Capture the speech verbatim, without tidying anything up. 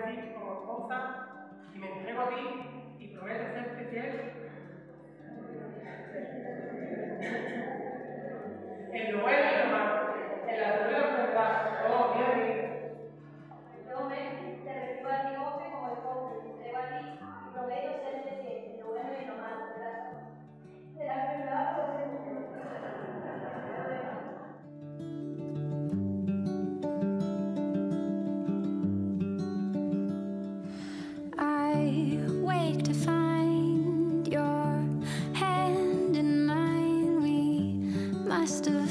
decir como esposa y me entrego a ti y prometo serte fiel en lo bueno y en lo malo, en la salud y la enfermedad, todo bien bien. Yo, Messi, te recibo a ti, Ofe, como esposo, y te entrego a ti y prometo serte fiel en lo bueno y en lo malo, de la salud, de la enfermedad o de la I wake to find your hand in mine. We must have